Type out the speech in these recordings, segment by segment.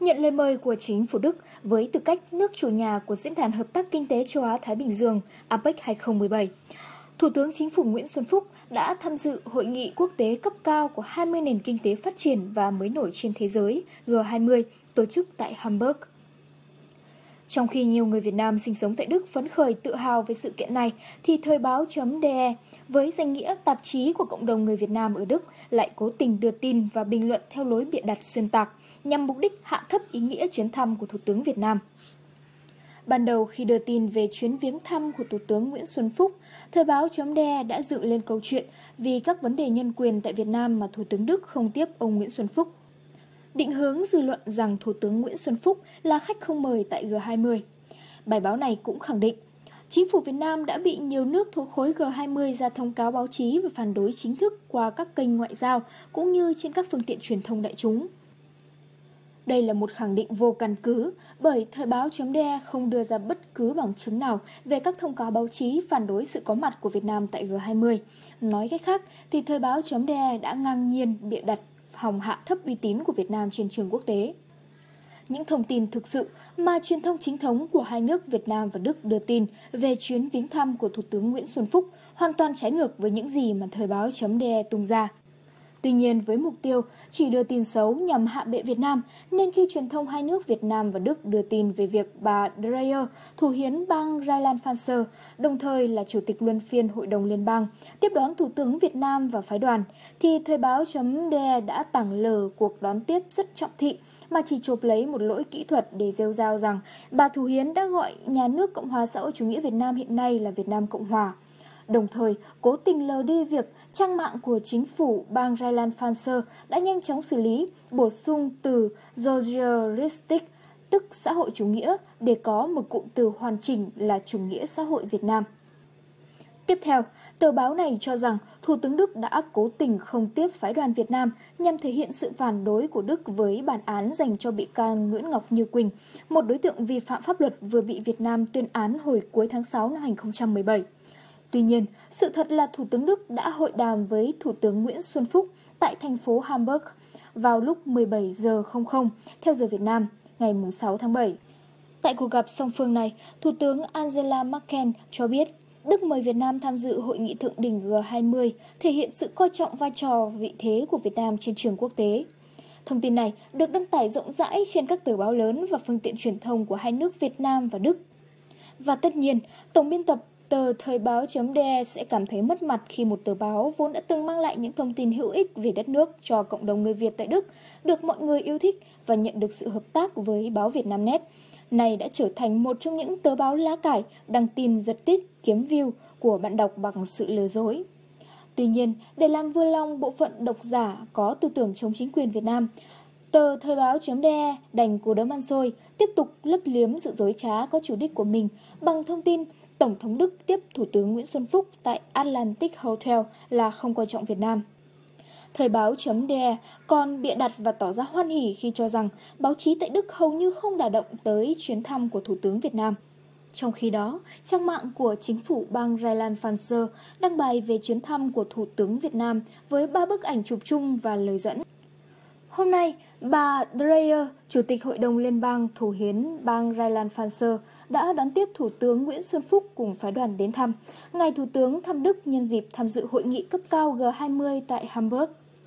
Nhận lời mời của chính phủ Đức với tư cách nước chủ nhà của Diễn đàn Hợp tác Kinh tế Châu Á-Thái Bình Dương APEC 2017, Thủ tướng Chính phủ Nguyễn Xuân Phúc đã tham dự hội nghị quốc tế cấp cao của 20 nền kinh tế phát triển và mới nổi trên thế giới G20 tổ chức tại Hamburg. Trong khi nhiều người Việt Nam sinh sống tại Đức phấn khởi tự hào về sự kiện này, thì Thời báo.de với danh nghĩa tạp chí của cộng đồng người Việt Nam ở Đức lại cố tình đưa tin và bình luận theo lối bịa đặt xuyên tạc, nhằm mục đích hạ thấp ý nghĩa chuyến thăm của Thủ tướng Việt Nam. Ban đầu khi đưa tin về chuyến viếng thăm của Thủ tướng Nguyễn Xuân Phúc, Thời báo.de đã dựng lên câu chuyện vì các vấn đề nhân quyền tại Việt Nam mà Thủ tướng Đức không tiếp ông Nguyễn Xuân Phúc, định hướng dư luận rằng Thủ tướng Nguyễn Xuân Phúc là khách không mời tại G20. Bài báo này cũng khẳng định, chính phủ Việt Nam đã bị nhiều nước thuộc khối G20 ra thông cáo báo chí và phản đối chính thức qua các kênh ngoại giao cũng như trên các phương tiện truyền thông đại chúng. Đây là một khẳng định vô căn cứ bởi Thời báo.de không đưa ra bất cứ bằng chứng nào về các thông cáo báo chí phản đối sự có mặt của Việt Nam tại G20. Nói cách khác thì Thời báo.de đã ngang nhiên bịa đặt hòng hạ thấp uy tín của Việt Nam trên trường quốc tế. Những thông tin thực sự mà truyền thông chính thống của hai nước Việt Nam và Đức đưa tin về chuyến viếng thăm của Thủ tướng Nguyễn Xuân Phúc hoàn toàn trái ngược với những gì mà Thời báo.de tung ra. Tuy nhiên, với mục tiêu chỉ đưa tin xấu nhằm hạ bệ Việt Nam, nên khi truyền thông hai nước Việt Nam và Đức đưa tin về việc bà Dreyer, thủ hiến bang Rheinland-Pfalz, đồng thời là Chủ tịch luân phiên Hội đồng Liên bang, tiếp đón Thủ tướng Việt Nam và phái đoàn, thì Thời báo.de đã tảng lờ cuộc đón tiếp rất trọng thị, mà chỉ chộp lấy một lỗi kỹ thuật để rêu rao rằng bà thủ hiến đã gọi nhà nước Cộng hòa xã hội chủ nghĩa Việt Nam hiện nay là Việt Nam Cộng hòa. Đồng thời, cố tình lờ đi việc trang mạng của chính phủ bang Rheinland-Pfalz đã nhanh chóng xử lý, bổ sung từ Sozialistik, tức xã hội chủ nghĩa, để có một cụm từ hoàn chỉnh là chủ nghĩa xã hội Việt Nam. Tiếp theo, tờ báo này cho rằng Thủ tướng Đức đã cố tình không tiếp phái đoàn Việt Nam nhằm thể hiện sự phản đối của Đức với bản án dành cho bị can Nguyễn Ngọc Như Quỳnh, một đối tượng vi phạm pháp luật vừa bị Việt Nam tuyên án hồi cuối tháng 6 năm 2017. Tuy nhiên, sự thật là Thủ tướng Đức đã hội đàm với Thủ tướng Nguyễn Xuân Phúc tại thành phố Hamburg vào lúc 17 giờ 00 theo giờ Việt Nam, ngày 6 tháng 7. Tại cuộc gặp song phương này, Thủ tướng Angela Merkel cho biết Đức mời Việt Nam tham dự hội nghị thượng đỉnh G20, thể hiện sự coi trọng vai trò vị thế của Việt Nam trên trường quốc tế. Thông tin này được đăng tải rộng rãi trên các tờ báo lớn và phương tiện truyền thông của hai nước Việt Nam và Đức. Và tất nhiên, tổng biên tập tờ Thời báo.de sẽ cảm thấy mất mặt khi một tờ báo vốn đã từng mang lại những thông tin hữu ích về đất nước cho cộng đồng người Việt tại Đức, được mọi người yêu thích và nhận được sự hợp tác với báo Vietnamnet, này đã trở thành một trong những tờ báo lá cải đăng tin giật tít kiếm view của bạn đọc bằng sự lừa dối. Tuy nhiên, để làm vừa lòng bộ phận độc giả có tư tưởng chống chính quyền Việt Nam, tờ Thời báo.de đành cú đấm ăn xôi, tiếp tục lấp liếm sự dối trá có chủ đích của mình bằng thông tin Tổng thống Đức tiếp Thủ tướng Nguyễn Xuân Phúc tại Atlantic Hotel là không coi trọng Việt Nam. Thời báo.de còn bịa đặt và tỏ ra hoan hỉ khi cho rằng báo chí tại Đức hầu như không đả động tới chuyến thăm của Thủ tướng Việt Nam. Trong khi đó, trang mạng của chính phủ bang Rheinland-Pfalz đăng bài về chuyến thăm của Thủ tướng Việt Nam với 3 bức ảnh chụp chung và lời dẫn. Hôm nay, bà Dreyer, Chủ tịch Hội đồng Liên bang thủ hiến bang Rheinland-Pfalz, đã đón tiếp Thủ tướng Nguyễn Xuân Phúc cùng phái đoàn đến thăm. Ngài Thủ tướng thăm Đức nhân dịp tham dự hội nghị cấp cao G20 tại Hamburg.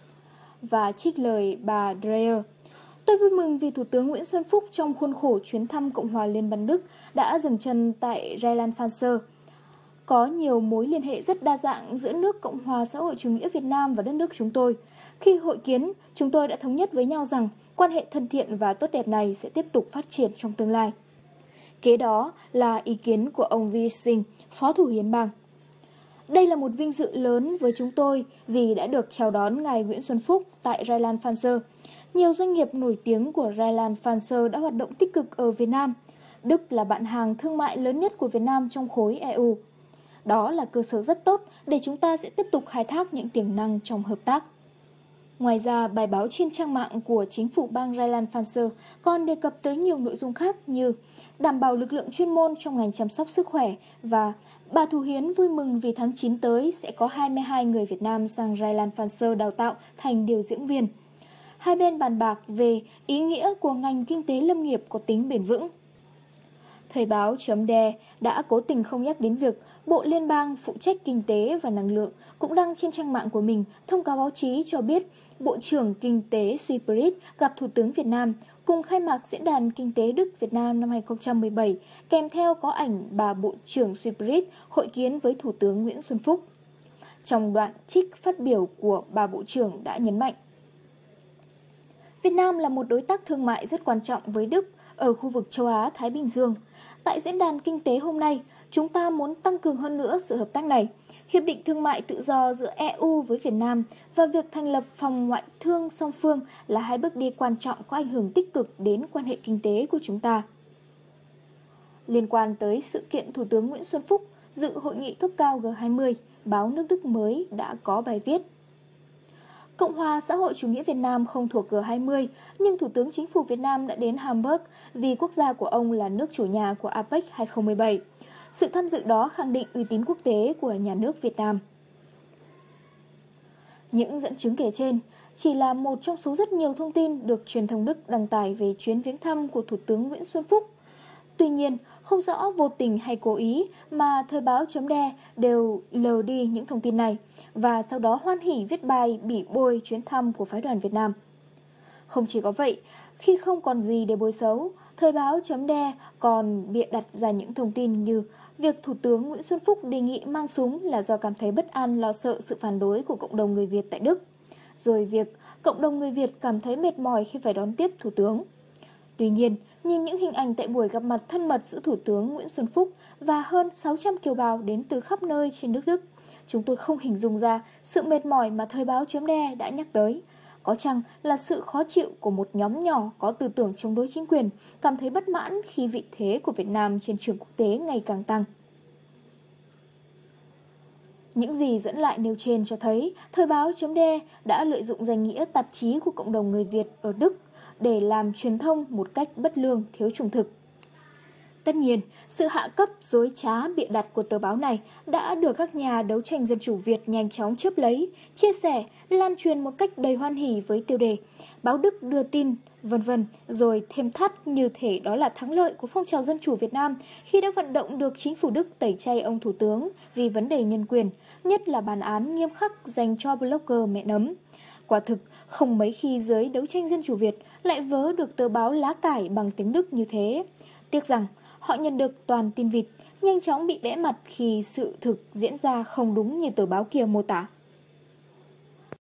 Và trích lời bà Dreyer, tôi vui mừng vì Thủ tướng Nguyễn Xuân Phúc trong khuôn khổ chuyến thăm Cộng hòa Liên bang Đức đã dừng chân tại Rheinland-Pfalz. Có nhiều mối liên hệ rất đa dạng giữa nước Cộng hòa xã hội chủ nghĩa Việt Nam và đất nước chúng tôi. Khi hội kiến, chúng tôi đã thống nhất với nhau rằng quan hệ thân thiện và tốt đẹp này sẽ tiếp tục phát triển trong tương lai. Kế đó là ý kiến của ông Vi Sinh, Phó Thủ hiến bang. Đây là một vinh dự lớn với chúng tôi vì đã được chào đón ngài Nguyễn Xuân Phúc tại Rheinland-Pfalz. Nhiều doanh nghiệp nổi tiếng của Rheinland-Pfalz đã hoạt động tích cực ở Việt Nam. Đức là bạn hàng thương mại lớn nhất của Việt Nam trong khối EU. Đó là cơ sở rất tốt để chúng ta sẽ tiếp tục khai thác những tiềm năng trong hợp tác. Ngoài ra, bài báo trên trang mạng của chính phủ bang Rheinland-Pfalz còn đề cập tới nhiều nội dung khác như đảm bảo lực lượng chuyên môn trong ngành chăm sóc sức khỏe và bà Thủ hiến vui mừng vì tháng 9 tới sẽ có 22 người Việt Nam sang Rheinland-Pfalz đào tạo thành điều dưỡng viên. hai bên bàn bạc về ý nghĩa của ngành kinh tế lâm nghiệp có tính bền vững. Thời báo.de đã cố tình không nhắc đến việc Bộ Liên bang phụ trách kinh tế và năng lượng cũng đăng trên trang mạng của mình thông cáo báo chí cho biết Bộ trưởng Kinh tế Schipperitz gặp Thủ tướng Việt Nam cùng khai mạc Diễn đàn Kinh tế Đức-Việt Nam năm 2017, kèm theo có ảnh bà Bộ trưởng Schipperitz hội kiến với Thủ tướng Nguyễn Xuân Phúc. Trong đoạn trích phát biểu của bà Bộ trưởng đã nhấn mạnh, Việt Nam là một đối tác thương mại rất quan trọng với Đức ở khu vực châu Á-Thái Bình Dương. Tại diễn đàn kinh tế hôm nay, chúng ta muốn tăng cường hơn nữa sự hợp tác này. Hiệp định thương mại tự do giữa EU với Việt Nam và việc thành lập phòng ngoại thương song phương là hai bước đi quan trọng có ảnh hưởng tích cực đến quan hệ kinh tế của chúng ta. Liên quan tới sự kiện Thủ tướng Nguyễn Xuân Phúc dự hội nghị cấp cao G20, báo Nước Đức mới đã có bài viết. Cộng hòa xã hội chủ nghĩa Việt Nam không thuộc G20, nhưng Thủ tướng Chính phủ Việt Nam đã đến Hamburg vì quốc gia của ông là nước chủ nhà của APEC 2017. Sự tham dự đó khẳng định uy tín quốc tế của nhà nước Việt Nam. Những dẫn chứng kể trên chỉ là một trong số rất nhiều thông tin được truyền thông Đức đăng tải về chuyến viếng thăm của Thủ tướng Nguyễn Xuân Phúc. Tuy nhiên, không rõ vô tình hay cố ý mà Thời báo.de đều lờ đi những thông tin này và sau đó hoan hỉ viết bài bỉ bôi chuyến thăm của phái đoàn Việt Nam. Không chỉ có vậy, khi không còn gì để bôi xấu, Thời báo.de còn bịa đặt ra những thông tin như việc Thủ tướng Nguyễn Xuân Phúc đề nghị mang súng là do cảm thấy bất an lo sợ sự phản đối của cộng đồng người Việt tại Đức, rồi việc cộng đồng người Việt cảm thấy mệt mỏi khi phải đón tiếp Thủ tướng. Tuy nhiên, nhìn những hình ảnh tại buổi gặp mặt thân mật giữa Thủ tướng Nguyễn Xuân Phúc và hơn 600 kiều bào đến từ khắp nơi trên nước Đức, chúng tôi không hình dung ra sự mệt mỏi mà Thời báo.de đã nhắc tới. Có chăng là sự khó chịu của một nhóm nhỏ có tư tưởng chống đối chính quyền, cảm thấy bất mãn khi vị thế của Việt Nam trên trường quốc tế ngày càng tăng. Những gì dẫn lại nêu trên cho thấy Thời báo.de đã lợi dụng danh nghĩa tạp chí của cộng đồng người Việt ở Đức để làm truyền thông một cách bất lương, thiếu trung thực. Tất nhiên, sự hạ cấp dối trá bịa đặt của tờ báo này đã được các nhà đấu tranh dân chủ Việt nhanh chóng chớp lấy, chia sẻ, lan truyền một cách đầy hoan hỉ với tiêu đề báo Đức đưa tin, vân vân, rồi thêm thắt như thể đó là thắng lợi của phong trào dân chủ Việt Nam khi đã vận động được chính phủ Đức tẩy chay ông Thủ tướng vì vấn đề nhân quyền, nhất là bản án nghiêm khắc dành cho blogger mẹ nấm. Quả thực, không mấy khi giới đấu tranh dân chủ Việt lại vớ được tờ báo lá cải bằng tiếng Đức như thế. Tiếc rằng, họ nhận được toàn tin vịt, nhanh chóng bị bẽ mặt khi sự thực diễn ra không đúng như tờ báo kia mô tả.